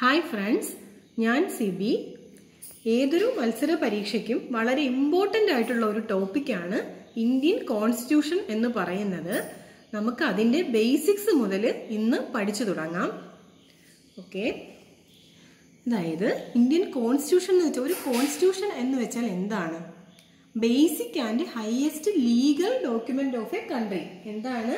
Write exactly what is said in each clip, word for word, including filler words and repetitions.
Hi friends, ഞാൻ സിബി. ഏതൊരു മത്സര പരീക്ഷയ്ക്കും വളരെ ഇമ്പോർട്ടന്റ് ആയിട്ടുള്ള ഒരു ടോപ്പിക്കാണ് ഇന്ത്യൻ കോൺസ്റ്റിറ്റ്യൂഷൻ എന്ന് പറയുന്നത്. നമുക്ക് അതിന്റെ ബേസിക്സ് മുതൽ ഇന്ന് പഠിച്ചു തുടങ്ങാം. ഓക്കെ, അതായത് ഇന്ത്യൻ കോൺസ്റ്റിറ്റ്യൂഷൻ എന്ന് വെച്ചാൽ ഒരു കോൺസ്റ്റിറ്റ്യൂഷൻ എന്ന് വെച്ചാൽ എന്താണ്? Basic and highest legal document of a country. എന്താണ്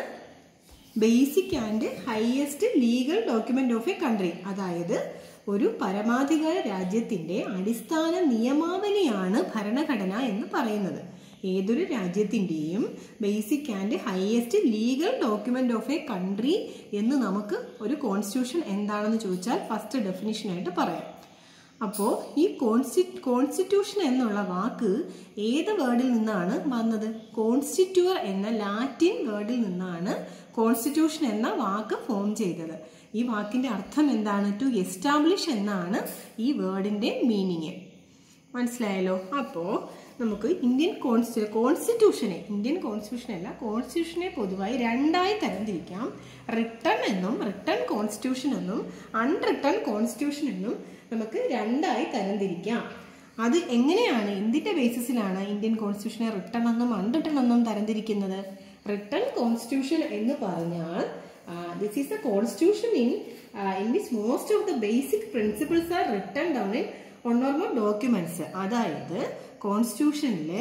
basic and highest legal document of a country? അതായത് ഒരു പരമാധികാര രാജ്യത്തിന്റെ അടിസ്ഥാന നിയമാവലിയാണ് ഭരണഘടന എന്ന് പറയുന്നത്. ഏതൊരു രാജ്യത്തിന്റെയും basic and highest legal document of a country എന്ന് നമുക്ക് ഒരു കോൺസ്റ്റിറ്റ്യൂഷൻ എന്താണെന്ന് ചോദിച്ചാൽ ഫസ്റ്റ് ഡെഫിനിഷൻ ആയിട്ട് പറയാം. അപ്പോൾ ഈ കോൺസ്റ്റി കോൺസ്റ്റിറ്റ്യൂഷൻ എന്നുള്ള വാക്ക് ഏത് വേർഡിൽ നിന്നാണ് വന്നത്? കോൺസ്റ്റിറ്റ്യൂർ എന്ന ലാറ്റിൻ വേർഡിൽ നിന്നാണ് കോൺസ്റ്റിറ്റ്യൂഷൻ എന്ന വാക്ക് ഫോം ചെയ്തത്. ഈ വാക്കിന്റെ അർത്ഥം എന്താണ്? ടു എസ്റ്റാബ്ലിഷ് എന്നാണ് ഈ വേർഡിന്റെ മീനിങ്. മനസ്സിലായല്ലോ? അപ്പോൾ നമുക്ക് ഇന്ത്യൻ കോൺസ്റ്റി കോൺസ്റ്റിറ്റ്യൂഷനെ ഇന്ത്യൻ കോൺസ്റ്റിറ്റ്യൂഷൻ അല്ല കോൺസ്റ്റിറ്റ്യൂഷനെ പൊതുവായി രണ്ടായി തരംതിരിക്കാം. റിട്ടൺ എന്നും റിട്ടൺ കോൺസ്റ്റിറ്റ്യൂഷൻ എന്നും അൺറിട്ടൺ കോൺസ്റ്റിറ്റ്യൂഷൻ എന്നും നമുക്ക് രണ്ടായി തരംതിരിക്കാം. അത് എങ്ങനെയാണ്, എന്തിന്റെ ബേസിസിലാണ് ഇന്ത്യൻ കോൺസ്റ്റിറ്റ്യൂഷനെ റിട്ടൺ എന്നും അൺറിട്ടൺ എന്നും തരംതിരിക്കുന്നത്? റിട്ടൺ കോൺസ്റ്റിറ്റ്യൂഷൻ എന്ന് പറഞ്ഞാൽ this is a constitution in in which most of the basic principles are written down in one or more documents. അതായത് കോൺസ്റ്റിറ്റ്യൂഷനില്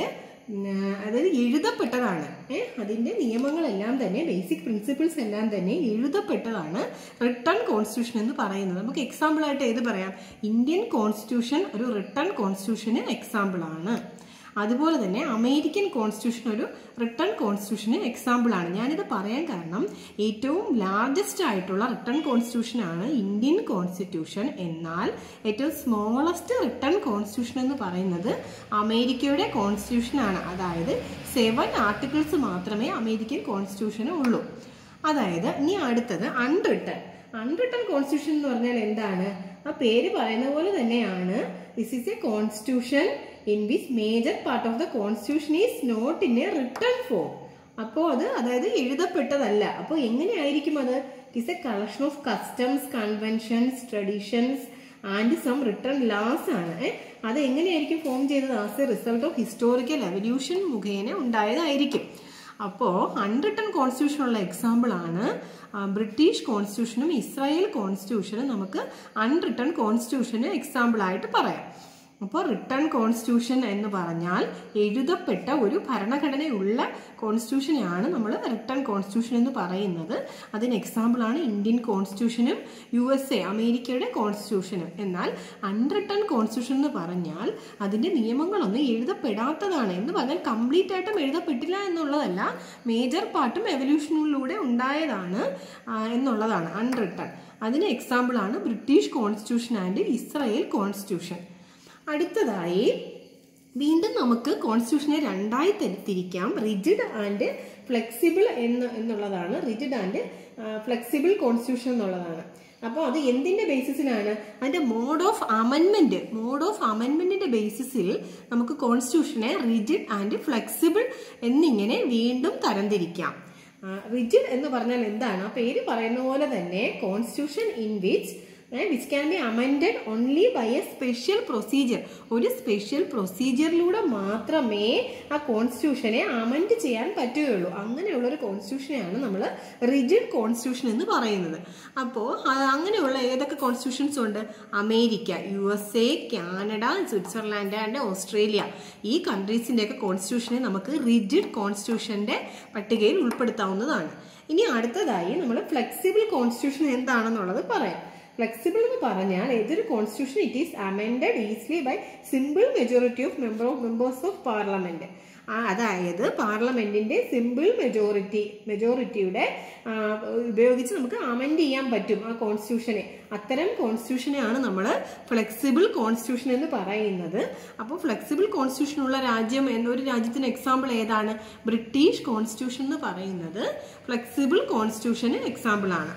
അതായത് എഴുതപ്പെട്ടതാണ്, ഏഹ് അതിന്റെ നിയമങ്ങളെല്ലാം തന്നെ ബേസിക് പ്രിൻസിപ്പിൾസ് എല്ലാം തന്നെ എഴുതപ്പെട്ടതാണ് റിട്ടൺ കോൺസ്റ്റിറ്റ്യൂഷൻ എന്ന് പറയുന്നത്. നമുക്ക് എക്സാമ്പിൾ ആയിട്ട് ഏത് പറയാം? ഇന്ത്യൻ കോൺസ്റ്റിറ്റ്യൂഷൻ ഒരു റിട്ടൺ കോൺസ്റ്റിറ്റ്യൂഷന് എക്സാമ്പിൾ ആണ്. അതുപോലെ തന്നെ അമേരിക്കൻ കോൺസ്റ്റിറ്റ്യൂഷൻ ഒരു റിട്ടൺ കോൺസ്റ്റിറ്റ്യൂഷന് എക്സാമ്പിൾ ആണ്. ഞാനിത് പറയാൻ കാരണം ഏറ്റവും ലാർജസ്റ്റ് ആയിട്ടുള്ള റിട്ടൺ കോൺസ്റ്റിറ്റ്യൂഷൻ ആണ് ഇന്ത്യൻ കോൺസ്റ്റിറ്റ്യൂഷൻ. എന്നാൽ ഏറ്റവും സ്മോളസ്റ്റ് റിട്ടൺ കോൺസ്റ്റിറ്റ്യൂഷൻ എന്ന് പറയുന്നത് അമേരിക്കയുടെ കോൺസ്റ്റിറ്റ്യൂഷൻ ആണ്. അതായത് സെവൻ ആർട്ടിക്കിൾസ് മാത്രമേ അമേരിക്കൻ കോൺസ്റ്റിറ്റ്യൂഷന് ഉള്ളൂ. അതായത് ഇനി അടുത്തത് അൺറിട്ടൺ. അൺറിട്ടൺ കോൺസ്റ്റിറ്റ്യൂഷൻ എന്ന് പറഞ്ഞാൽ എന്താണ്? ആ പേര് പറയുന്ന പോലെ തന്നെയാണ്. This is a constitution in which major part of the constitution is not in a written form. അപ്പോൾ അത് അതായത് എഴുതപ്പെട്ടതല്ല. അപ്പോൾ എങ്ങനെയായിരിക്കും അത്? It is a collection of customs, conventions, traditions and some written laws ആണ്. അത് എങ്ങനെയായിരിക്കും ഫോം ചെയ്തത്? As a result of historical evolution മുഖേന ഉണ്ടായതായിരിക്കും. അപ്പോൾ അൺറിട്ടൺ കോൺസ്റ്റിറ്റ്യൂഷനുള്ള എക്സാമ്പിൾ ആണ് ബ്രിട്ടീഷ് കോൺസ്റ്റിറ്റ്യൂഷനും ഇസ്രായേൽ കോൺസ്റ്റിറ്റ്യൂഷനും നമുക്ക് അൺറിട്ടൺ കോൺസ്റ്റിറ്റ്യൂഷന് എക്സാമ്പിൾ ആയിട്ട് പറയാം. അപ്പോൾ റിട്ടൺ കോൺസ്റ്റിറ്റ്യൂഷൻ എന്ന് പറഞ്ഞാൽ എഴുതപ്പെട്ട ഒരു ഭരണഘടനയുള്ള കോൺസ്റ്റിറ്റ്യൂഷനെയാണ് നമ്മൾ റിട്ടൺ കോൺസ്റ്റിറ്റ്യൂഷൻ എന്ന് പറയുന്നത്. അതിന് എക്സാമ്പിളാണ് ഇന്ത്യൻ കോൺസ്റ്റിറ്റ്യൂഷനും യു എസ് എ അമേരിക്കയുടെ കോൺസ്റ്റിറ്റ്യൂഷനും. എന്നാൽ അൺറിട്ടൺ കോൺസ്റ്റിറ്റ്യൂഷൻ എന്ന് പറഞ്ഞാൽ അതിന്റെ നിയമങ്ങളൊന്നും എഴുതപ്പെടാത്തതാണ്. എന്ന് പറഞ്ഞാൽ കംപ്ലീറ്റ് ആയിട്ടും എഴുതപ്പെട്ടില്ല എന്നുള്ളതല്ല, മേജർ പാർട്ടും എവല്യൂഷനിലൂടെ ഉണ്ടായതാണ് എന്നുള്ളതാണ് അൺറിട്ടൺ. അതിന് എക്സാമ്പിളാണ് British constitution and Israel constitution. അടുത്തതായി വീണ്ടും നമുക്ക് കോൺസ്റ്റിറ്റ്യൂഷനെ രണ്ടായി തിരിക്കാം. റിജിഡ് ആൻഡ് ഫ്ലെക്സിബിൾ എന്ന് എന്നുള്ളതാണ് റിജിഡ് ആൻഡ് ഫ്ലെക്സിബിൾ കോൺസ്റ്റിറ്റ്യൂഷൻ എന്നുള്ളതാണ്. അപ്പോൾ അത് എന്തിന്റെ ബേസിസിലാണ്? അതിന്റെ മോഡ് ഓഫ് അമെൻമെന്റ് മോഡ് ഓഫ് അമെൻമെന്റിന്റെ ബേസിസിൽ നമുക്ക് കോൺസ്റ്റിറ്റ്യൂഷനെ റിജിഡ് ആൻഡ് ഫ്ലെക്സിബിൾ എന്നിങ്ങനെ വീണ്ടും തരംതിരിക്കാം. റിജിഡ് എന്ന് പറഞ്ഞാൽ എന്താണ്? ആ പേര് പറയുന്ന പോലെ തന്നെ constitution in which which can be amended only by a special procedure. ഒരു സ്പെഷ്യൽ പ്രൊസീജിയറിലൂടെ മാത്രമേ ആ കോൺസ്റ്റിറ്റ്യൂഷനെ അമെൻഡ് ചെയ്യാൻ പറ്റുകയുള്ളൂ. അങ്ങനെയുള്ള ഒരു കോൺസ്റ്റിറ്റ്യൂഷനെയാണ് നമ്മൾ റിജിഡ് കോൺസ്റ്റിറ്റ്യൂഷൻ എന്ന് പറയുന്നത്. അപ്പോൾ അങ്ങനെയുള്ള ഏതൊക്കെ കോൺസ്റ്റിറ്റ്യൂഷൻസ് ഉണ്ട്? America, U S A, Canada, Switzerland and Australia. ഈ കൺട്രീസിന്റെയൊക്കെ കോൺസ്റ്റിറ്റ്യൂഷനെ നമുക്ക് റിജിഡ് കോൺസ്റ്റിറ്റ്യൂഷന്റെ പട്ടികയിൽ ഉൾപ്പെടുത്താവുന്നതാണ്. ഇനി അടുത്തതായി നമ്മൾ ഫ്ലെക്സിബിൾ കോൺസ്റ്റിറ്റ്യൂഷൻ എന്താണെന്നുള്ളത് പറയാം. ഫ്ലെക്സിബിൾ എന്ന് പറഞ്ഞാൽ ഏതൊരു constitution it is amended easily by simple majority of member of members of parliament. അതായത് പാർലമെന്റിന്റെ സിമ്പിൾ മെജോറിറ്റി മെജോറിറ്റിയുടെ ഉപയോഗിച്ച് നമുക്ക് അമെൻഡ് ചെയ്യാൻ പറ്റും ആ കോൺസ്റ്റിറ്റ്യൂഷനെ. അത്തരം കോൺസ്റ്റിറ്റ്യൂഷനെയാണ് നമ്മൾ ഫ്ലെക്സിബിൾ കോൺസ്റ്റിറ്റ്യൂഷൻ എന്ന് പറയുന്നത്. അപ്പോൾ ഫ്ലെക്സിബിൾ കോൺസ്റ്റിറ്റ്യൂഷനുള്ള രാജ്യം എന്നൊരു രാജ്യത്തിന് എക്സാമ്പിൾ ഏതാണ്? ബ്രിട്ടീഷ് കോൺസ്റ്റിറ്റ്യൂഷൻ എന്ന് പറയുന്നത് ഫ്ലെക്സിബിൾ കോൺസ്റ്റിറ്റ്യൂഷന് എക്സാമ്പിൾ ആണ്.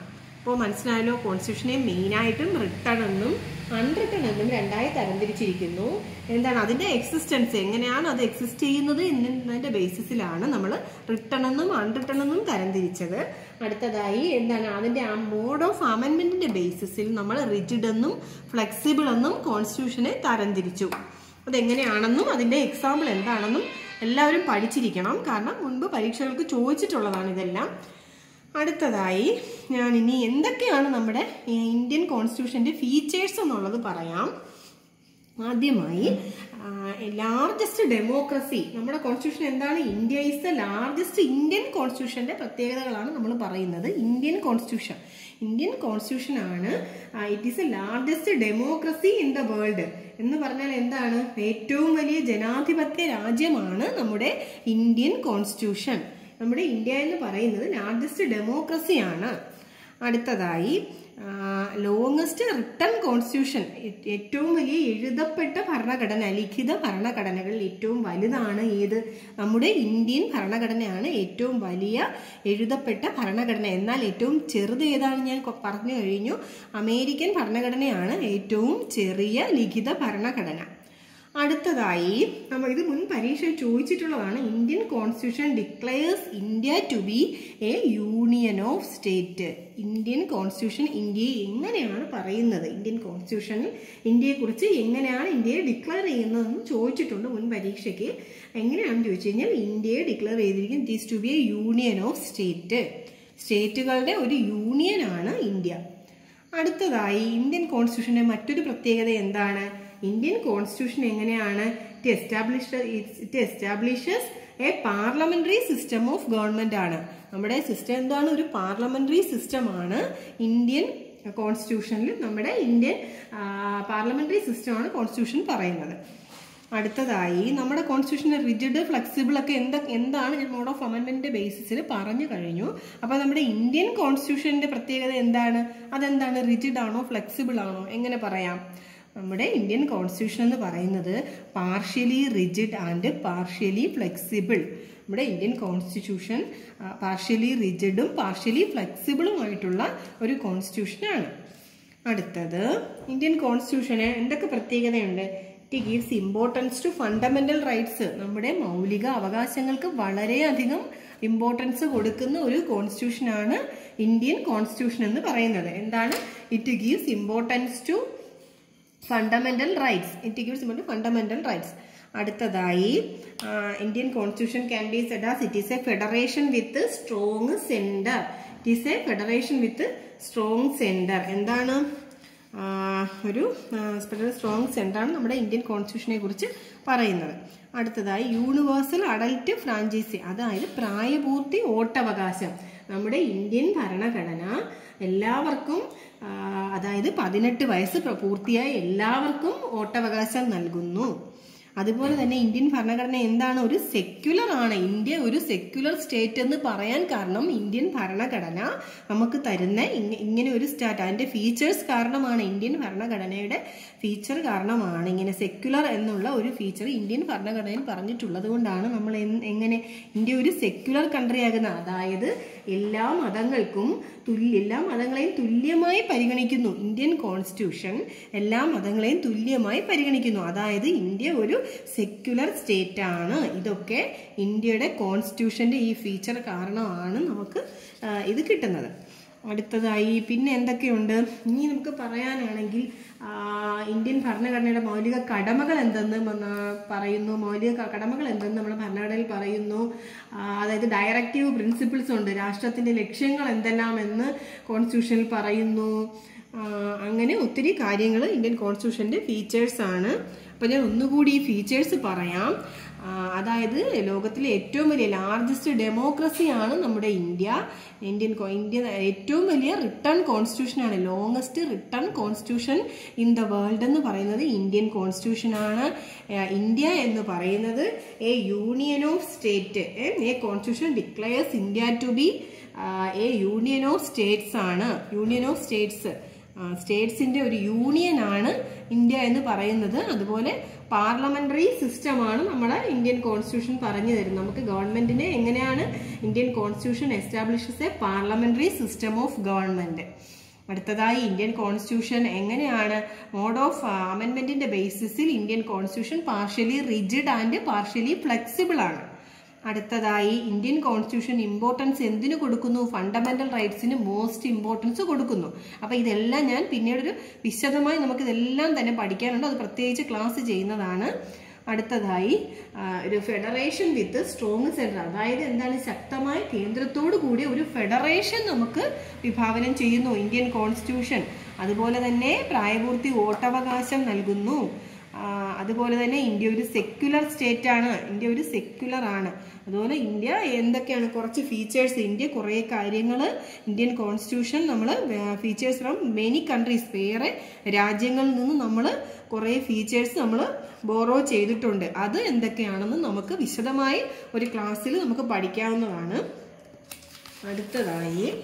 അപ്പോൾ മനസ്സിലായല്ലോ, കോൺസ്റ്റിറ്റ്യൂഷനെ മെയിനായിട്ടും റിട്ടൺ എന്നും അൺറിട്ടൺ എന്നും രണ്ടായി തരംതിരിച്ചിരിക്കുന്നു. എന്താണ് അതിൻ്റെ എക്സിസ്റ്റൻസ്, എങ്ങനെയാണ് അത് എക്സിസ്റ്റ് ചെയ്യുന്നത് എന്നതിൻ്റെ ബേസിസിലാണ് നമ്മൾ റിട്ടൺ എന്നും അൺറിട്ടൺ എന്നും തരംതിരിച്ചത്. അടുത്തതായി എന്താണ് അതിൻ്റെ ആ മോഡ് ഓഫ് അമെൻമെൻറ്റിൻ്റെ ബേസിസിൽ നമ്മൾ റിജിഡ് എന്നും ഫ്ലെക്സിബിൾ എന്നും കോൺസ്റ്റിറ്റ്യൂഷനെ തരംതിരിച്ചു. അതെങ്ങനെയാണെന്നും അതിൻ്റെ എക്സാമ്പിൾ എന്താണെന്നും എല്ലാവരും പഠിച്ചിരിക്കണം, കാരണം മുൻപ് പരീക്ഷകൾക്ക് ചോദിച്ചിട്ടുള്ളതാണ് ഇതെല്ലാം. അടുത്തതായി ഞാൻ ഇനി എന്തൊക്കെയാണ് നമ്മുടെ ഇന്ത്യൻ കോൺസ്റ്റിറ്റ്യൂഷൻ്റെ ഫീച്ചേഴ്സ് എന്നുള്ളത് പറയാം. ആദ്യമായി ലാർജസ്റ്റ് ഡെമോക്രസി, നമ്മുടെ കോൺസ്റ്റിറ്റ്യൂഷൻ എന്താണ്? India is the largest. Indian കോൺസ്റ്റിറ്റ്യൂഷന്റെ പ്രത്യേകതകളാണ് നമ്മൾ പറയുന്നത്. ഇന്ത്യൻ കോൺസ്റ്റിറ്റ്യൂഷൻ ഇന്ത്യൻ കോൺസ്റ്റിറ്റ്യൂഷൻ ആണ് it is a largest democracy in the world എന്ന് പറഞ്ഞാൽ എന്താണ്? ഏറ്റവും വലിയ ജനാധിപത്യ രാജ്യമാണ് നമ്മുടെ ഇന്ത്യൻ കോൺസ്റ്റിറ്റ്യൂഷൻ. നമ്മുടെ ഇന്ത്യ എന്ന് പറയുന്നത് ലാർജസ്റ്റ് ഡെമോക്രസിയാണ്. അടുത്തതായി ലോങ്ങസ്റ്റ് റിട്ടൺ കോൺസ്റ്റിറ്റ്യൂഷൻ, ഏറ്റവും വലിയ എഴുതപ്പെട്ട ഭരണഘടന, ലിഖിത ഭരണഘടനകളിൽ ഏറ്റവും വലുതാണ് ഏത്? നമ്മുടെ ഇന്ത്യൻ ഭരണഘടനയാണ് ഏറ്റവും വലിയ എഴുതപ്പെട്ട ഭരണഘടന. എന്നാൽ ഏറ്റവും ചെറുത് ഏതാണ്? ഞാൻ പറഞ്ഞു കഴിഞ്ഞു, അമേരിക്കൻ ഭരണഘടനയാണ് ഏറ്റവും ചെറിയ ലിഖിത ഭരണഘടന. അടുത്തതായി നമ്മൾ ഇത് മുൻ പരീക്ഷ ചോദിച്ചിട്ടുള്ളതാണ്. Indian constitution declares India to be a union of state. Indian constitution ഇന്ത്യയെ എങ്ങനെയാണ് പറയുന്നത്? ഇന്ത്യൻ കോൺസ്റ്റിറ്റ്യൂഷനിൽ ഇന്ത്യയെക്കുറിച്ച് എങ്ങനെയാണ് ഇന്ത്യയെ ഡിക്ലെയർ ചെയ്യുന്നതെന്ന് ചോദിച്ചിട്ടുണ്ട് മുൻ പരീക്ഷയ്ക്ക്. എങ്ങനെയാണെന്ന് ചോദിച്ചു കഴിഞ്ഞാൽ ഇന്ത്യയെ ഡിക്ലെയർ ചെയ്തിരിക്കും it is to be a union of state. സ്റ്റേറ്റുകളുടെ ഒരു യൂണിയനാണ് ഇന്ത്യ. അടുത്തതായി ഇന്ത്യൻ കോൺസ്റ്റിറ്റ്യൂഷന്റെ മറ്റൊരു പ്രത്യേകത എന്താണ്? ഇന്ത്യൻ കോൺസ്റ്റിറ്റ്യൂഷൻ എങ്ങനെയാണ്? It establish it establishes a parliamentary system of government ആണ്. നമ്മുടെ സിസ്റ്റം എന്താണ്? ഒരു പാർലമെന്ററി സിസ്റ്റമാണ് ഇന്ത്യൻ കോൺസ്റ്റിറ്റ്യൂഷനിൽ. നമ്മുടെ ഇന്ത്യൻ പാർലമെന്ററി സിസ്റ്റമാണ് കോൺസ്റ്റിറ്റ്യൂഷൻ പറയുന്നത്. അടുത്തതായി നമ്മുടെ കോൺസ്റ്റിറ്റ്യൂഷന്റെ റിജിഡ് ഫ്ലെക്സിബിൾ ഒക്കെ എന്താ എന്താണ് മോഡ് ഓഫ് അമെൻമെന്റിന്റെ ബേസിസിൽ പറഞ്ഞു കഴിഞ്ഞു. അപ്പൊ നമ്മുടെ ഇന്ത്യൻ കോൺസ്റ്റിറ്റ്യൂഷന്റെ പ്രത്യേകത എന്താണ്? അതെന്താണ്? റിജിഡ് ആണോ ഫ്ലെക്സിബിൾ ആണോ? എങ്ങനെ പറയാം? നമ്മുടെ ഇന്ത്യൻ കോൺസ്റ്റിറ്റ്യൂഷൻ എന്ന് പറയുന്നത് partially rigid and partially flexible. നമ്മുടെ ഇന്ത്യൻ കോൺസ്റ്റിറ്റ്യൂഷൻ പാർഷ്യലി റിജിഡും പാർഷ്യലി ഫ്ലെക്സിബിളുമായിട്ടുള്ള ഒരു കോൺസ്റ്റിറ്റ്യൂഷനാണ്. അടുത്തത് ഇന്ത്യൻ കോൺസ്റ്റിറ്റ്യൂഷന് എന്തൊക്കെ പ്രത്യേകതയുണ്ട്? It gives importance to fundamental rights. നമ്മുടെ മൗലിക അവകാശങ്ങൾക്ക് വളരെയധികം ഇമ്പോർട്ടൻസ് കൊടുക്കുന്ന ഒരു കോൺസ്റ്റിറ്റ്യൂഷനാണ് ഇന്ത്യൻ കോൺസ്റ്റിറ്റ്യൂഷൻ എന്ന് പറയുന്നത്. എന്താണ്? It gives importance to fundamental rights. It gives importance fundamental rights. അടുത്തതായി Indian constitution can be said as it is a federation with strong centre. It is a federation with strong centre. എന്താണ്? ഒരു strong സെന്ററാണ് നമ്മുടെ Indian കോൺസ്റ്റിറ്റ്യൂഷനെ കുറിച്ച് പറയുന്നത്. അടുത്തതായി universal adult franchise, അതായത് പ്രായപൂർത്തി വോട്ടവകാശം. നമ്മുടെ ഇന്ത്യൻ ഭരണഘടന എല്ലാവർക്കും, അതായത് പതിനെട്ട് വയസ്സ് പൂർത്തിയായ എല്ലാവർക്കും വോട്ടവകാശം നൽകുന്നു. അതുപോലെ തന്നെ ഇന്ത്യൻ ഭരണഘടന എന്താണ്? ഒരു സെക്യുലർ ആണ്. ഇന്ത്യ ഒരു സെക്യുലർ സ്റ്റേറ്റ് എന്ന് പറയാൻ കാരണം ഇന്ത്യൻ ഭരണഘടന നമുക്ക് തരുന്ന ഇങ്ങനെ ഒരു സ്റ്റാറ്റ്, അതിന്റെ ഫീച്ചേഴ്സ് കാരണമാണ്. ഇന്ത്യൻ ഭരണഘടനയുടെ ഫീച്ചർ കാരണമാണ് ഇങ്ങനെ സെക്യുലർ എന്നുള്ള ഒരു ഫീച്ചർ ഇന്ത്യൻ ഭരണഘടനയിൽ പറഞ്ഞിട്ടുള്ളത് കൊണ്ടാണ് നമ്മൾ എങ്ങനെ ഇന്ത്യ ഒരു സെക്യുലർ കൺട്രി ആകുന്നത്. അതായത് എല്ലാ മതങ്ങൾക്കും തുല്യ എല്ലാ മതങ്ങളെയും തുല്യമായി പരിഗണിക്കുന്നു. ഇന്ത്യൻ കോൺസ്റ്റിറ്റ്യൂഷൻ എല്ലാ മതങ്ങളെയും തുല്യമായി പരിഗണിക്കുന്നു. അതായത് ഇന്ത്യ ഒരു സെക്യുലർ സ്റ്റേറ്റ് ആണ്. ഇതൊക്കെ ഇന്ത്യയുടെ കോൺസ്റ്റിറ്റ്യൂഷന്റെ ഈ ഫീച്ചർ കാരണമാണ് നമുക്ക് ഇത് കിട്ടുന്നത്. അടുത്തതായി പിന്നെ എന്തൊക്കെയുണ്ട്? ഇനി നമുക്ക് പറയാനാണെങ്കിൽ ഇന്ത്യൻ ഭരണഘടനയുടെ മൗലിക കടമകൾ എന്തെന്ന് പറയുന്നു. മൗലിക കടമകൾ എന്തെന്ന് നമ്മുടെ ഭരണഘടനയിൽ പറയുന്നു. അതായത് ഡയറക്റ്റീവ് പ്രിൻസിപ്പിൾസ് ഉണ്ട്. രാഷ്ട്രത്തിന്റെ ലക്ഷ്യങ്ങൾ എന്തെല്ലാം എന്ന് കോൺസ്റ്റിറ്റ്യൂഷനിൽ പറയുന്നു. അങ്ങനെ ഒത്തിരി കാര്യങ്ങൾ ഇന്ത്യൻ കോൺസ്റ്റിറ്റ്യൂഷന്റെ ഫീച്ചേഴ്സ് ആണ്. അപ്പോൾ ഞാൻ ഒന്നുകൂടി ഈ ഫീച്ചേഴ്സ് പറയാം. അതായത് ലോകത്തിലെ ഏറ്റവും വലിയ ലാർജസ്റ്റ് ഡെമോക്രസിയാണ് നമ്മുടെ ഇന്ത്യ. ഇന്ത്യൻ ഇന്ത്യ ഏറ്റവും വലിയ റിട്ടൺ കോൺസ്റ്റിറ്റ്യൂഷൻ ആണ്. Longest written constitution in the world എന്ന് പറയുന്നത് ഇന്ത്യൻ കോൺസ്റ്റിറ്റ്യൂഷൻ ആണ്. ഇന്ത്യ എന്ന് പറയുന്നത് a union of state. A constitution declares India to be a union of states ആണ്. യൂണിയൻ ഓഫ് സ്റ്റേറ്റ്സ് സ്റ്റേറ്റ്സിന്റെ ഒരു യൂണിയൻ ആണ് ഇന്ത്യ എന്ന് പറയുന്നത്. അതുപോലെ പാർലമെന്ററി സിസ്റ്റമാണ് നമ്മുടെ ഇന്ത്യൻ കോൺസ്റ്റിറ്റ്യൂഷൻ പറഞ്ഞു തരുന്നത്. നമുക്ക് ഗവൺമെന്റിനെ എങ്ങനെയാണ് Indian constitution establishes a parliamentary system of government. അടുത്തതായി ഇന്ത്യൻ കോൺസ്റ്റിറ്റ്യൂഷൻ എങ്ങനെയാണ് മോഡ് ഓഫ് അമെൻമെന്റിന്റെ ബേസിസിൽ Indian constitution partially rigid and partially flexible ആണ്. അടുത്തതായി ഇന്ത്യൻ കോൺസ്റ്റിറ്റ്യൂഷൻ ഇമ്പോർട്ടൻസ് എന്തിനു കൊടുക്കുന്നു? ഫണ്ടമെന്റൽ റൈറ്റ്സിന് മോസ്റ്റ് ഇമ്പോർട്ടൻസ് കൊടുക്കുന്നു. അപ്പൊ ഇതെല്ലാം ഞാൻ പിന്നീടൊരു വിശദമായി നമുക്ക് ഇതെല്ലാം തന്നെ പഠിക്കാനുണ്ട്, അത് പ്രത്യേകിച്ച് ക്ലാസ് ചെയ്യുന്നതാണ്. അടുത്തതായി ഒരു ഫെഡറേഷൻ വിത്ത് സ്ട്രോങ് സെൻട്രൽ, അതായത് എന്താണ്, ശക്തമായ കേന്ദ്രത്തോടു കൂടി ഒരു ഫെഡറേഷൻ നമുക്ക് വിഭാവനം ചെയ്യുന്നു ഇന്ത്യൻ കോൺസ്റ്റിറ്റ്യൂഷൻ. അതുപോലെ തന്നെ പ്രായപൂർത്തി വോട്ടവകാശം നൽകുന്നു. അതുപോലെ തന്നെ ഇന്ത്യ ഒരു സെക്യുലർ സ്റ്റേറ്റ് ആണ്, ഇന്ത്യ ഒരു സെക്യുലർ ആണ്. അതുപോലെ ഇന്ത്യ എന്തൊക്കെയാണ് കുറച്ച് ഫീച്ചേഴ്സ്, ഇന്ത്യ കുറേ കാര്യങ്ങൾ ഇന്ത്യൻ കോൺസ്റ്റിറ്റ്യൂഷൻ നമ്മൾ ഫീച്ചേഴ്സ് ഫ്രം മെനി കൺട്രീസ്, വേറെ രാജ്യങ്ങളിൽ നിന്ന് നമ്മൾ കുറേ ഫീച്ചേഴ്സ് നമ്മൾ ബോറോ ചെയ്തിട്ടുണ്ട്. അത് എന്തൊക്കെയാണെന്ന് നമുക്ക് വിശദമായി ഒരു ക്ലാസ്സിൽ നമുക്ക് പഠിക്കാവുന്നതാണ്. അടുത്തതായി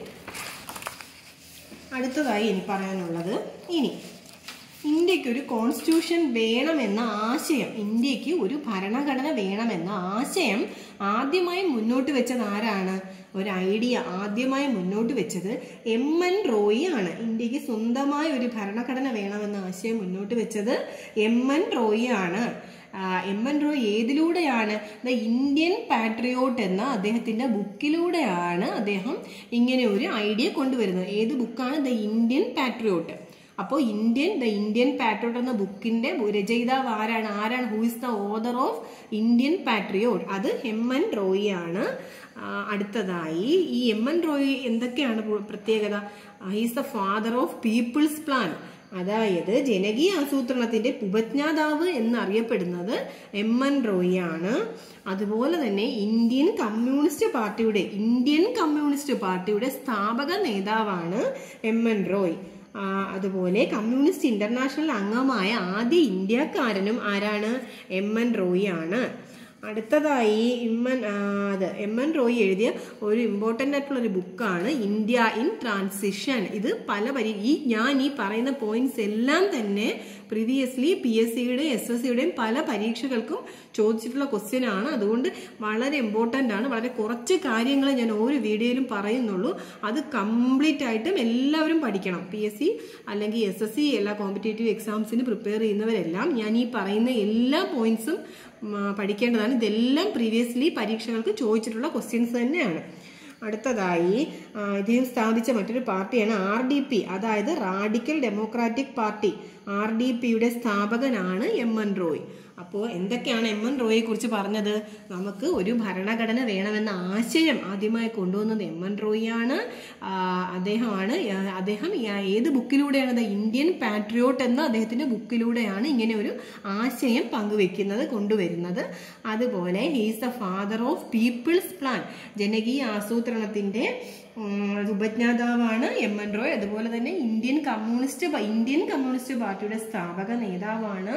അടുത്തതായി ഇനി പറയാനുള്ളത്, ഇനി ഇന്ത്യക്ക് ഒരു കോൺസ്റ്റിറ്റ്യൂഷൻ വേണമെന്ന ആശയം, ഇന്ത്യക്ക് ഒരു ഭരണഘടന വേണമെന്ന ആശയം ആദ്യമായി മുന്നോട്ട് വെച്ചത് ആരാണ്? ഒരു ഐഡിയ ആദ്യമായി മുന്നോട്ട് വെച്ചത് എം എൻ റോയി ആണ്. ഇന്ത്യക്ക് സ്വന്തമായ ഒരു ഭരണഘടന വേണമെന്ന ആശയം മുന്നോട്ട് വെച്ചത് എം എൻ റോയി ആണ്. എം എൻ റോയ് ഏതിലൂടെയാണ്? ദ ഇന്ത്യൻ പാട്രിയോട്ട് എന്ന അദ്ദേഹത്തിന്റെ ബുക്കിലൂടെയാണ് അദ്ദേഹം ഇങ്ങനെ ഒരു ഐഡിയ കൊണ്ടുവരുന്നത്. ഏത് ബുക്കാണ്? The Indian patriot. അപ്പോൾ ഇന്ത്യൻ ദ ഇന്ത്യൻ പാട്രിയോട്ട് എന്ന ബുക്കിന്റെ രചയിതാവ് ആരാണ്? ആരാണ് who is the author of Indian patriot? അത് എം എൻ റോയി ആണ്. അടുത്തതായി ഈ എം എൻ റോയി എന്തൊക്കെയാണ് പ്രത്യേകത? He's the father of people's plan, അതായത് ജനകീയ ആസൂത്രണത്തിന്റെ ഉപജ്ഞാതാവ് എന്നറിയപ്പെടുന്നത് എം എൻ റോയി ആണ്. അതുപോലെ തന്നെ ഇന്ത്യൻ കമ്മ്യൂണിസ്റ്റ് പാർട്ടിയുടെ ഇന്ത്യൻ കമ്മ്യൂണിസ്റ്റ് പാർട്ടിയുടെ സ്ഥാപക നേതാവാണ് എം എൻ റോയ്. അതുപോലെ കമ്മ്യൂണിസ്റ്റ് ഇന്റർനാഷണൽ അംഗമായ ആദ്യ ഇന്ത്യക്കാരനും ആരാണ്? എം എൻ റോയി ആണ്. അടുത്തതായി എം എൻ അത് എം എൻ റോയി എഴുതിയ ഒരു ഇമ്പോർട്ടൻ്റ് ആയിട്ടുള്ള ഒരു ബുക്കാണ് ഇന്ത്യ ഇൻ ട്രാൻസിഷൻ. ഇത് പല പരി ഈ ഞാൻ ഈ പറയുന്ന പോയിന്റ്സ് എല്ലാം തന്നെ പ്രീവിയസ്ലി പി എസ് സിയുടെയും എസ് എസ് സിയുടെയും പല പരീക്ഷകൾക്കും ചോദിച്ചിട്ടുള്ള ക്വസ്റ്റ്യൻ ആണ്. അതുകൊണ്ട് വളരെ ഇമ്പോർട്ടൻ്റ് ആണ്. വളരെ കുറച്ച് കാര്യങ്ങൾ ഞാൻ ഓരോ വീഡിയോയിലും പറയുന്നുള്ളൂ. അത് കംപ്ലീറ്റ് ആയിട്ടും എല്ലാവരും പഠിക്കണം. പി എസ് സി അല്ലെങ്കിൽ എസ് എസ് സി എല്ലാ കോമ്പറ്റേറ്റീവ് എക്സാംസിന് പ്രിപ്പയർ ചെയ്യുന്നവരെല്ലാം ഞാൻ ഈ പറയുന്ന എല്ലാ പോയിന്റ്സും പഠിക്കേണ്ടതാണ്. ഇതെല്ലാം പ്രീവിയസ്ലി പരീക്ഷകൾക്ക് ചോദിച്ചിട്ടുള്ള ക്വസ്റ്റ്യൻസ് തന്നെയാണ്. അടുത്തതായി ഇദ്ദേഹം സ്ഥാപിച്ച മറ്റൊരു പാർട്ടിയാണ് ആർ ഡി പി, അതായത് radical democratic party. R D പിയുടെ സ്ഥാപകനാണ് എം എൻ റോയ്. അപ്പോൾ എന്തൊക്കെയാണ് എം എൻ റോയിയെ കുറിച്ച് പറഞ്ഞത്? നമുക്ക് ഒരു ഭരണഘടന വേണമെന്ന ആശയം ആദ്യമായി കൊണ്ടുവന്നത് എം എൻ റോയി ആണ്. അദ്ദേഹമാണ് അദ്ദേഹം ഏത് ബുക്കിലൂടെയാണ്? ദ ഇന്ത്യൻ പാട്രിയോട്ട് എന്ന അദ്ദേഹത്തിന്റെ ബുക്കിലൂടെയാണ് ഇങ്ങനെ ഒരു ആശയം പങ്കുവെക്കുന്നത്, കൊണ്ടുവരുന്നത്. അതുപോലെ he's the father of people's plan, ജനകീയ ആസൂത്രണത്തിന്റെ ഉപജ്ഞാതാവാണ് എം എൻ റോയ്. അതുപോലെ തന്നെ ഇന്ത്യൻ കമ്മ്യൂണിസ്റ്റ് ഇന്ത്യൻ കമ്മ്യൂണിസ്റ്റ് പാർട്ടിയുടെ സ്ഥാപക നേതാവാണ്.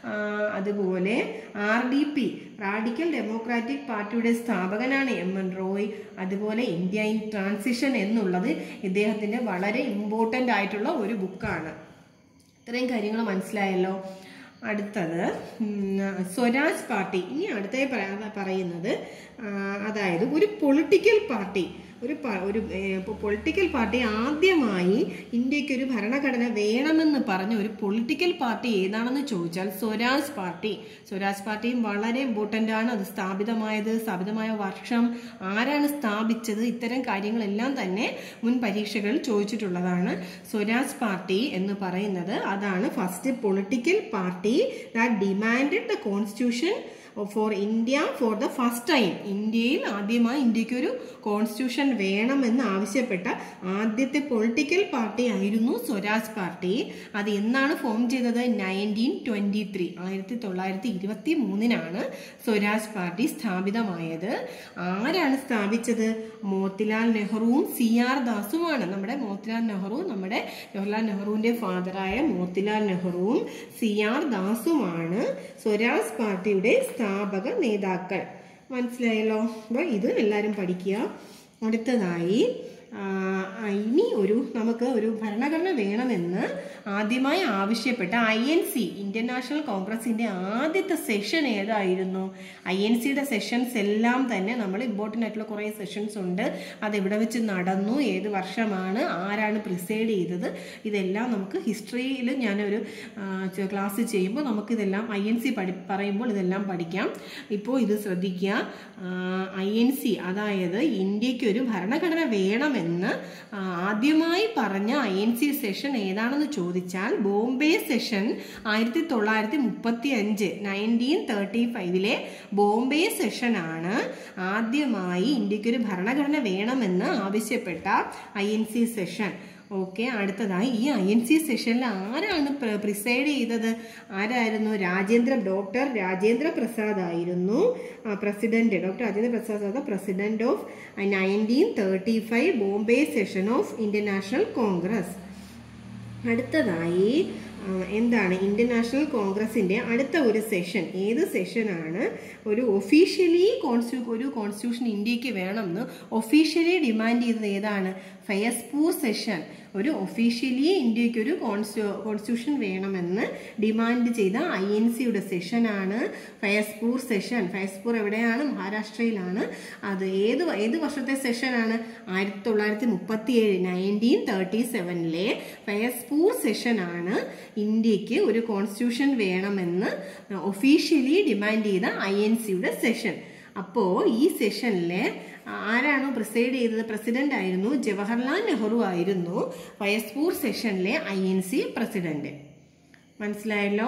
അതുപോലെ R D P radical democratic പാർട്ടിയുടെ സ്ഥാപകനാണ് എം എൻ റോയ്. അതുപോലെ ഇന്ത്യ ഇൻ ട്രാൻസിഷൻ എന്നുള്ളത് ഇദ്ദേഹത്തിന്റെ വളരെ ഇമ്പോർട്ടൻ്റ് ആയിട്ടുള്ള ഒരു ബുക്കാണ്. ഇത്രയും കാര്യങ്ങൾ മനസ്സിലായല്ലോ. അടുത്തത് സ്വരാജ് പാർട്ടി. ഇനി അടുത്തായി പറയുന്നത് അതായത് ഒരു പൊളിറ്റിക്കൽ പാർട്ടി ഒരു ഒരു പൊളിറ്റിക്കൽ പാർട്ടി ആദ്യമായി ഇന്ത്യക്ക് ഒരു ഭരണഘടന വേണമെന്ന് പറഞ്ഞ ഒരു പൊളിറ്റിക്കൽ പാർട്ടി ഏതാണെന്ന് ചോദിച്ചാൽ സ്വരാജ് പാർട്ടി. സ്വരാജ് പാർട്ടിയും വളരെ ഇമ്പോർട്ടൻ്റ് ആണ്. അത് സ്ഥാപിതമായത്, സ്ഥാപിതമായ വർഷം, ആരാണ് സ്ഥാപിച്ചത്, ഇത്തരം കാര്യങ്ങളെല്ലാം തന്നെ മുൻ പരീക്ഷകളിൽ ചോദിച്ചിട്ടുള്ളതാണ്. സ്വരാജ് പാർട്ടി എന്ന് പറയുന്നത് അതാണ് first political party that demanded the constitution for India for the first time. ഇന്ത്യയിൽ ആദ്യമായി ഇന്ത്യക്ക് ഒരു കോൺസ്റ്റിറ്റ്യൂഷൻ വേണമെന്ന് ആവശ്യപ്പെട്ട ആദ്യത്തെ പൊളിറ്റിക്കൽ പാർട്ടി ആയിരുന്നു സ്വരാജ് പാർട്ടി. അത് എന്നാണ് ഫോം ചെയ്തത്? നയൻറ്റീൻ ട്വന്റി ത്രീ ആയിരത്തി തൊള്ളായിരത്തി ഇരുപത്തി മൂന്നിനാണ് സ്വരാജ് പാർട്ടി സ്ഥാപിതമായത്. ആരാണ് സ്ഥാപിച്ചത്? മോത്തിലാൽ നെഹ്റുവും സി ആർ ദാസുമാണ്. നമ്മുടെ മോത്തിലാൽ നെഹ്റു നമ്മുടെ ജവഹർലാൽ നെഹ്റുവിന്റെ ഫാദറായ മോത്തിലാൽ നെഹ്റുവും സി ആർ ദാസുമാണ് സ്വരാജ് പാർട്ടിയുടെ സ്ഥാപക നേതാക്കൾ. മനസ്സിലായല്ലോ? അപ്പോൾ ഇത് എല്ലാവരും പഠിക്കുക. അടുത്തതായി ഇനി ഒരു നമുക്ക് ഒരു ഭരണഘടന വേണമെന്ന് ആദ്യമായി ആവശ്യപ്പെട്ട I N C Indian national കോൺഗ്രസിന്റെ ആദ്യത്തെ സെഷൻ ഏതായിരുന്നു? ഐ എൻ സിയുടെ സെഷൻസ് എല്ലാം തന്നെ നമ്മൾ ഇമ്പോർട്ടൻ്റ് ആയിട്ടുള്ള കുറേ സെഷൻസ് ഉണ്ട്. അത് എവിടെ വെച്ച് നടന്നു, ഏത് വർഷമാണ്, ആരാണ് പ്രിസൈഡ് ചെയ്തത്, ഇതെല്ലാം നമുക്ക് ഹിസ്റ്ററിയിൽ ഞാനൊരു ക്ലാസ് ചെയ്യുമ്പോൾ നമുക്കിതെല്ലാം ഐ എൻ സി പഠി പറയുമ്പോൾ ഇതെല്ലാം പഠിക്കാം. ഇപ്പോൾ ഇത് ശ്രദ്ധിക്കുക. ഐ എൻ സി അതായത് ഇന്ത്യക്ക് ഒരു ഭരണഘടന വേണമെന്ന് ആദ്യമായി പറഞ്ഞ ഐ എൻ സി സെഷൻ ഏതാണെന്ന് ചോദിച്ചാൽ ബോംബെ സെഷൻ ആയിരത്തി തൊള്ളായിരത്തി മുപ്പത്തി അഞ്ച് നയൻറ്റീൻ തേർട്ടി ഫൈവിലെ ബോംബെ സെഷനാണ് ആദ്യമായി ഇന്ത്യക്കൊരു ഭരണഘടന വേണമെന്ന് ആവശ്യപ്പെട്ട I N C session. Okay, അടുത്തതായി ഈ ഐ എൻ സി സെഷനിൽ ആരാണ് പ്രിസൈഡ് ചെയ്തത്? ആരായിരുന്നു? രാജേന്ദ്ര ഡോക്ടർ രാജേന്ദ്ര പ്രസാദ് ആയിരുന്നു president. Doctor Rajendra Prasad president of nineteen thirty five Bombay session of Indian national congress. അടുത്തതായി എന്താണ് ഇന്ത്യൻ നാഷണൽ കോൺഗ്രസിന്റെ അടുത്ത ഒരു സെഷൻ? ഏത് സെഷനാണ് ഒരു ഒഫീഷ്യലി കോൺസ്റ്റി ഒരു കോൺസ്റ്റിറ്റ്യൂഷൻ ഇന്ത്യക്ക് വേണമെന്ന് ഒഫീഷ്യലി ഡിമാൻഡ് ചെയ്തത്? ഏതാണ്? ഫയസ്പൂർ സെഷൻ. ഒരു ഒഫീഷ്യലി ഇന്ത്യക്ക് ഒരു കോൺസ്റ്റിറ്റ്യൂഷൻ വേണമെന്ന് ഡിമാൻഡ് ചെയ്ത ഐ എൻ സിയുടെ സെഷനാണ് ഫയസ്പൂർ സെഷൻ. ഫയസ്പൂർ എവിടെയാണ്? മഹാരാഷ്ട്രയിലാണ്. അത് ഏത് ഏത് വർഷത്തെ സെഷനാണ്? ആയിരത്തി തൊള്ളായിരത്തി മുപ്പത്തി ഏഴ് നയൻറ്റീൻ തേർട്ടി സെവനിലെ ഫയസ്പൂർ സെഷനാണ് ഇന്ത്യക്ക് ഒരു കോൺസ്റ്റിറ്റ്യൂഷൻ വേണമെന്ന് ഒഫീഷ്യലി ഡിമാൻഡ് ചെയ്ത ഐ എൻ സിയുടെ സെഷൻ. അപ്പോൾ ഈ സെഷനിലെ ആരാണോ പ്രിസൈഡ് ചെയ്തത്? പ്രസിഡന്റ് ആയിരുന്നു ജവഹർലാൽ നെഹ്റു ആയിരുന്നു ഫയസ്പൂർ സെഷനിലെ ഐ എൻ സി പ്രസിഡന്റ്. മനസ്സിലായല്ലോ?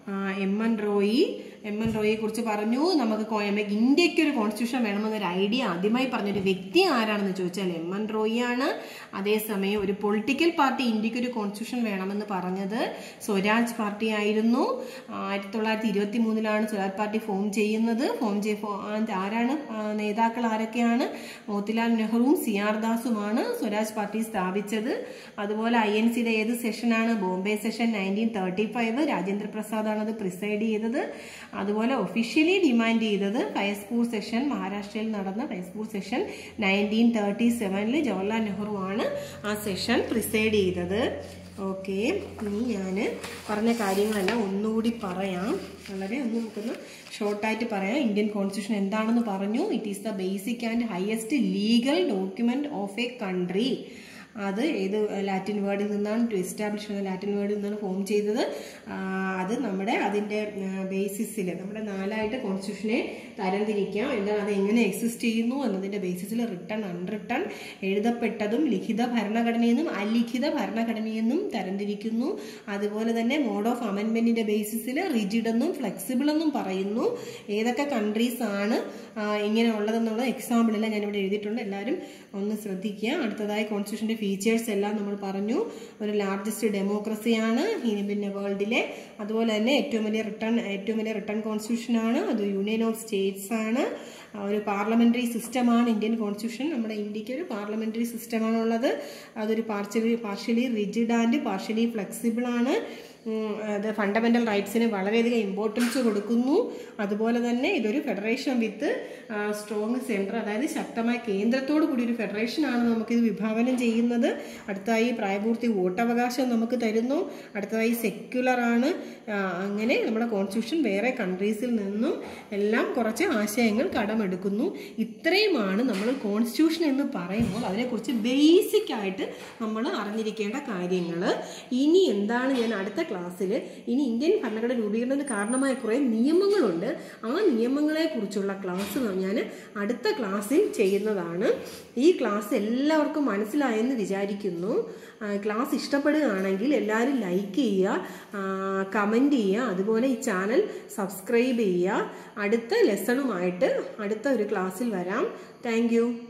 M N Roy M N റോയിയെ കുറിച്ച് പറഞ്ഞു. നമുക്ക് ഇന്ത്യക്ക് ഒരു കോൺസ്റ്റിറ്റ്യൂഷൻ വേണമെന്നൊരു ഐഡിയ ആദ്യമായി പറഞ്ഞൊരു വ്യക്തി ആരാണെന്ന് ചോദിച്ചാൽ എം എൻ റോയി ആണ്. അതേസമയം ഒരു പൊളിറ്റിക്കൽ പാർട്ടി ഇന്ത്യക്ക് ഒരു കോൺസ്റ്റിറ്റ്യൂഷൻ വേണമെന്ന് പറഞ്ഞത് സ്വരാജ് പാർട്ടി ആയിരുന്നു. ആയിരത്തി തൊള്ളായിരത്തി ഇരുപത്തി മൂന്നിലാണ് സ്വരാജ് പാർട്ടി ഫോം ചെയ്യുന്നത്. ഫോം ചെയ്ത് ആരാണ് നേതാക്കൾ? ആരൊക്കെയാണ്? മോത്തിലാൽ നെഹ്റുവും സി ആർ ദാസുമാണ് സ്വരാജ് പാർട്ടി സ്ഥാപിച്ചത്. അതുപോലെ ഐ എൻ സിയുടെ ഏത് സെഷനാണ്? Bombay session nineteen thirty five Rajendra Prasad ആണ് അത് പ്രിസൈഡ് ചെയ്തത്. അതുപോലെ ഒഫീഷ്യലി ഡിമാൻഡ് ചെയ്തത് ഫയസ്പൂർ സെഷൻ, മഹാരാഷ്ട്രയിൽ നടന്ന ഫയസ്പൂർ സെഷൻ നയൻറ്റീൻ തേർട്ടി സെവനിൽ ജവഹർലാൽ നെഹ്റു ആണ് ആ സെഷൻ പ്രിസൈഡ് ചെയ്തത്. ഓക്കെ, ഇനി ഞാൻ പറഞ്ഞ കാര്യങ്ങളെല്ലാം ഒന്നുകൂടി പറയാം. വളരെ ഒന്ന് നമുക്കൊന്ന് ഷോർട്ടായിട്ട് പറയാം. ഇന്ത്യൻ കോൺസ്റ്റിറ്റ്യൂഷൻ എന്താണെന്ന് പറഞ്ഞു. It is the basic and highest legal document of a country. അത് ഏത് ലാറ്റിൻ വേർഡിൽ നിന്നാണ് ടു എസ്റ്റാബ്ലിഷ് എന്ന ലാറ്റിൻ വേർഡിൽ നിന്നാണ് ഫോം ചെയ്തത്. അത് നമ്മുടെ അതിൻ്റെ ബേസിസിൽ നമ്മുടെ നാലായിട്ട് കോൺസ്റ്റിറ്റ്യൂഷനെ തരംതിരിക്കാം. എന്താണ് അത് എങ്ങനെ എക്സിസ്റ്റ് ചെയ്യുന്നു എന്നതിൻ്റെ ബേസിസിൽ റിട്ടൺ, അൺറിട്ടൺ, എഴുതപ്പെട്ടതും ലിഖിത ഭരണഘടനയെന്നും അലിഖിത ഭരണഘടനയെന്നും തരംതിരിക്കുന്നു. അതുപോലെ തന്നെ മോഡ് ഓഫ് അമെൻമെന്റിന്റെ ബേസിസിൽ റിജിഡ് എന്നും ഫ്ലെക്സിബിൾ എന്നും പറയുന്നു. ഏതൊക്കെ കൺട്രീസ് ആണ് ഇങ്ങനെ ഉള്ളതെന്നുള്ള എക്സാമ്പിളെല്ലാം ഞാനിവിടെ എഴുതിയിട്ടുണ്ട്. എല്ലാവരും ഒന്ന് ശ്രദ്ധിക്കുക. അടുത്തതായി കോൺസ്റ്റിറ്റ്യൂഷന്റെ ഫീച്ചേഴ്സ് എല്ലാം നമ്മൾ പറഞ്ഞു. ഒരു ലാർജസ്റ്റ് ഡെമോക്രസിയാണ് ഇനി പിന്നെ വേൾഡിലെ. അതുപോലെ തന്നെ ഏറ്റവും വലിയ റിട്ടേൺ ഏറ്റവും വലിയ റിട്ടേൺ കോൺസ്റ്റിറ്റ്യൂഷൻ ആണ്. അത് യൂണിയൻ ഓഫ് സ്റ്റേറ്റ്സ് ആണ്. ഒരു പാർലമെന്ററി സിസ്റ്റമാണ് ഇന്ത്യൻ കോൺസ്റ്റിറ്റ്യൂഷൻ. നമ്മുടെ ഇന്ത്യക്ക് ഒരു പാർലമെന്ററി സിസ്റ്റമാണുള്ളത്. അതൊരു partially partially rigid and partially flexible ആണ്. അത് ഫണ്ടമെന്റൽ റൈറ്റ്സിന് വളരെയധികം ഇമ്പോർട്ടൻസ് കൊടുക്കുന്നു. അതുപോലെ തന്നെ ഇതൊരു ഫെഡറേഷൻ വിത്ത് സ്ട്രോങ് സെൻറ്റർ, അതായത് ശക്തമായ കേന്ദ്രത്തോടു കൂടി ഒരു ഫെഡറേഷനാണ് നമുക്കിത് വിഭാവനം ചെയ്യുന്നത്. അടുത്തതായി പ്രായപൂർത്തി വോട്ടവകാശം നമുക്ക് തരുന്നു. അടുത്തതായി സെക്യുലർ ആണ്. അങ്ങനെ നമ്മുടെ കോൺസ്റ്റിറ്റ്യൂഷൻ വേറെ കൺട്രീസിൽ നിന്നും എല്ലാം കുറച്ച് ആശയങ്ങൾ കടമെടുക്കുന്നു. ഇത്രയുമാണ് നമ്മൾ കോൺസ്റ്റിറ്റ്യൂഷൻ എന്ന് പറയുമ്പോൾ അതിനെക്കുറിച്ച് ബേസിക് ആയിട്ട് നമ്മൾ അറിഞ്ഞിരിക്കേണ്ട കാര്യങ്ങൾ. ഇനി എന്താണ് ഞാൻ അടുത്ത ക്ലാസ്സിൽ ഇനി ഇന്ത്യൻ ഭരണഘടന രൂപീകരണത്തിന് കാരണമായ കുറേ നിയമങ്ങളുണ്ട്. ആ നിയമങ്ങളെ കുറിച്ചുള്ള ക്ലാസ് ഞാൻ അടുത്ത ക്ലാസ്സിൽ ചെയ്യുന്നതാണ്. ഈ ക്ലാസ് എല്ലാവർക്കും മനസ്സിലായെന്ന് വിചാരിക്കുന്നു. ക്ലാസ് ഇഷ്ടപ്പെടുകയാണെങ്കിൽ എല്ലാവരും ലൈക്ക് ചെയ്യുക, കമൻറ്റ് ചെയ്യുക, അതുപോലെ ഈ ചാനൽ സബ്സ്ക്രൈബ് ചെയ്യുക. അടുത്ത ലെസണുമായിട്ട് അടുത്ത ഒരു ക്ലാസ്സിൽ വരാം. Thank U.